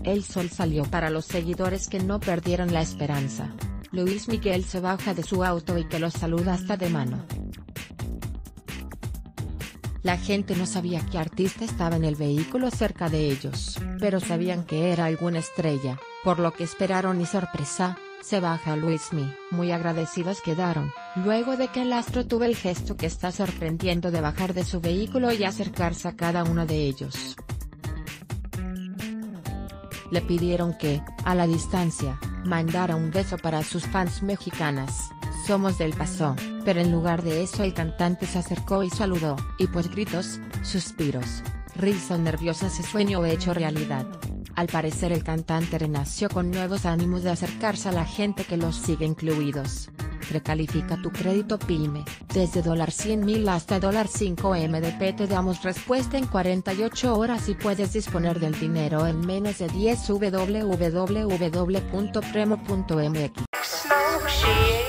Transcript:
El sol salió para los seguidores que no perdieron la esperanza. Luis Miguel se baja de su auto y que los saluda hasta de mano. La gente no sabía qué artista estaba en el vehículo cerca de ellos, pero sabían que era alguna estrella, por lo que esperaron y sorpresa, se baja Luismi. Muy agradecidos quedaron, luego de que el astro tuvo el gesto que está sorprendiendo de bajar de su vehículo y acercarse a cada uno de ellos. Le pidieron que, a la distancia, mandara un beso para sus fans mexicanas. Somos del Paso, pero en lugar de eso el cantante se acercó y saludó, y pues gritos, suspiros, risas nerviosas y sueño hecho realidad. Al parecer el cantante renació con nuevos ánimos de acercarse a la gente que los sigue incluidos. Recalifica tu crédito PYME, desde $100,000 hasta $5M te damos respuesta en 48 horas y puedes disponer del dinero en menos de 10 www.premo.mx.